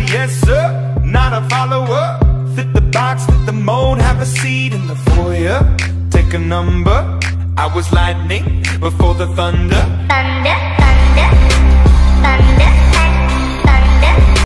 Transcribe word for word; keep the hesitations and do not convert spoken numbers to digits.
yes sir, not a follower. Fit the box, fit the mold, have a seat in the foyer. Take a number, I was lightning before the thunder. Thunder.